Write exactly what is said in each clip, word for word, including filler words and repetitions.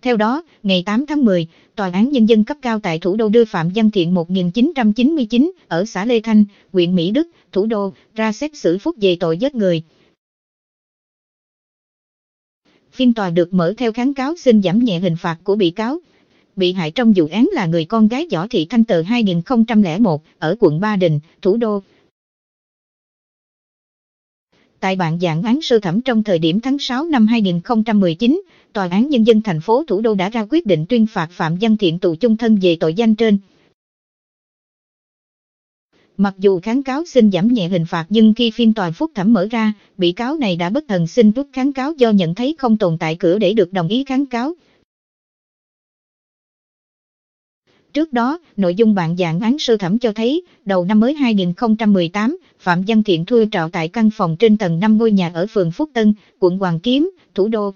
Theo đó, ngày tám tháng mười, Tòa án Nhân dân cấp cao tại thủ đô đưa Phạm Văn Thiện một nghìn chín trăm chín mươi chín ở xã Lê Thanh, huyện Mỹ Đức, thủ đô, ra xét xử phúc về tội giết người. Phiên tòa được mở theo kháng cáo xin giảm nhẹ hình phạt của bị cáo. Bị hại trong vụ án là người con gái Võ Thị Thanh Tờ hai nghìn không trăm lẻ một, ở quận Ba Đình, thủ đô. Tại bản dạng án sơ thẩm trong thời điểm tháng sáu năm hai nghìn không trăm mười chín, Tòa án Nhân dân thành phố Thủ đô đã ra quyết định tuyên phạt Phạm Văn Thiện tù chung thân về tội danh trên. Mặc dù kháng cáo xin giảm nhẹ hình phạt nhưng khi phiên tòa phúc thẩm mở ra, bị cáo này đã bất thần xin rút kháng cáo do nhận thấy không tồn tại cửa để được đồng ý kháng cáo. Trước đó, nội dung bản dạng án sơ thẩm cho thấy, đầu năm mới hai nghìn không trăm mười tám, Phạm Văn Thiện thuê trọ tại căn phòng trên tầng năm ngôi nhà ở phường Phúc Tân, quận Hoàn Kiếm, thủ đô.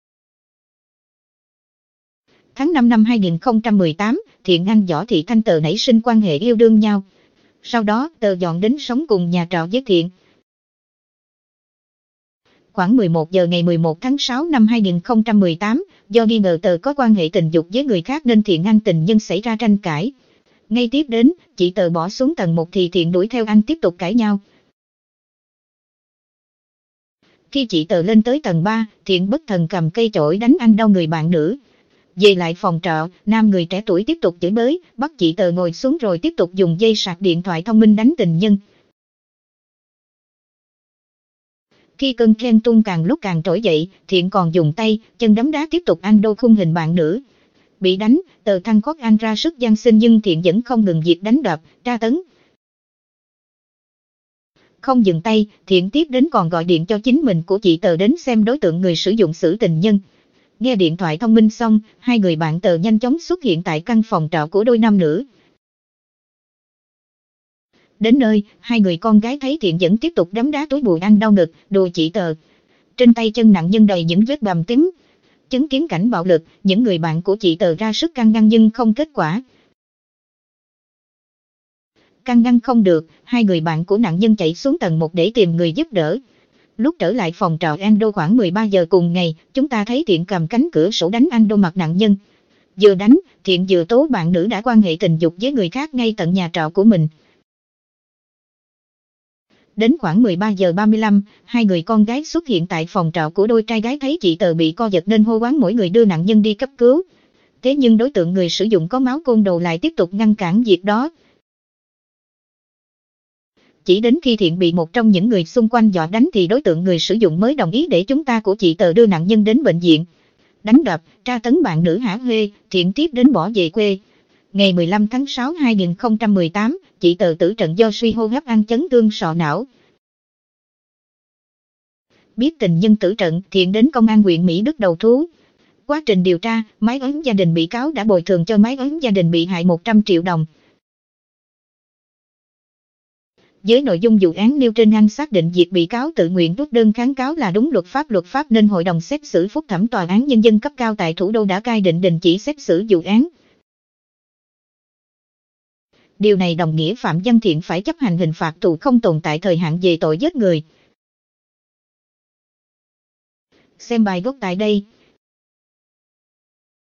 Tháng năm năm hai nghìn không trăm mười tám, Thiện Anh Võ Thị Thanh Tờ nảy sinh quan hệ yêu đương nhau. Sau đó, Tờ dọn đến sống cùng nhà trọ với Thiện. Khoảng mười một giờ ngày mười một tháng sáu năm hai nghìn không trăm mười tám, do nghi ngờ Tờ có quan hệ tình dục với người khác nên Thiện Anh tình nhân xảy ra tranh cãi. Ngay tiếp đến, chị Tờ bỏ xuống tầng một thì Thiện đuổi theo anh tiếp tục cãi nhau. Khi chị Tờ lên tới tầng ba, Thiện bất thần cầm cây chổi đánh anh đau người bạn nữ. Về lại phòng trọ, nam người trẻ tuổi tiếp tục chửi bới, bắt chị Tờ ngồi xuống rồi tiếp tục dùng dây sạc điện thoại thông minh đánh tình nhân. Khi cơn ghen tuông càng lúc càng trỗi dậy, Thiện còn dùng tay, chân đấm đá tiếp tục anh đô khung hình bạn nữ. Bị đánh, Tờ than khóc anh ra sức van xin nhưng Thiện vẫn không ngừng việc đánh đập, tra tấn. Không dừng tay, Thiện tiếp đến còn gọi điện cho chính mình của chị Tờ đến xem đối tượng người sử dụng xử tình nhân. Nghe điện thoại thông minh xong, hai người bạn Tờ nhanh chóng xuất hiện tại căn phòng trọ của đôi nam nữ. Đến nơi, hai người con gái thấy Thiện vẫn tiếp tục đấm đá túi bụi anh đau ngực, đùa chị Tờ. Trên tay chân nạn nhân đầy những vết bầm tím. Chứng kiến cảnh bạo lực, những người bạn của chị Tờ ra sức can ngăn nhưng không kết quả. Can ngăn không được, hai người bạn của nạn nhân chạy xuống tầng một để tìm người giúp đỡ. Lúc trở lại phòng trọ Ando khoảng mười ba giờ cùng ngày, chúng ta thấy Thiện cầm cánh cửa sổ đánh Ando mặt nạn nhân. Vừa đánh, Thiện vừa tố bạn nữ đã quan hệ tình dục với người khác ngay tận nhà trọ của mình. Đến khoảng mười ba giờ ba mươi lăm, hai người con gái xuất hiện tại phòng trọ của đôi trai gái thấy chị Tờ bị co giật nên hô hoán mỗi người đưa nạn nhân đi cấp cứu. Thế nhưng đối tượng người sử dụng có máu côn đồ lại tiếp tục ngăn cản việc đó. Chỉ đến khi Thiện bị một trong những người xung quanh dọa đánh thì đối tượng người sử dụng mới đồng ý để chúng ta của chị Tờ đưa nạn nhân đến bệnh viện. Đánh đập, tra tấn bạn nữ hả hê, Thiện tiếp đến bỏ về quê. Ngày mười lăm tháng sáu năm hai nghìn không trăm mười tám, chị Tờ tử trận do suy hô hấp ăn chấn thương sọ não. Biết tình nhân tử trận, Thiện đến công an huyện Mỹ Đức đầu thú. Quá trình điều tra, mái ấm gia đình bị cáo đã bồi thường cho mái ấm gia đình bị hại một trăm triệu đồng. Với nội dung vụ án nêu trên, anh xác định việc bị cáo tự nguyện rút đơn kháng cáo là đúng luật pháp luật pháp nên Hội đồng xét xử phúc thẩm Tòa án Nhân dân cấp cao tại thủ đô đã cai định đình chỉ xét xử vụ án. Điều này đồng nghĩa Phạm Văn Thiện phải chấp hành hình phạt tù không tồn tại thời hạn về tội giết người. Xem bài gốc tại đây.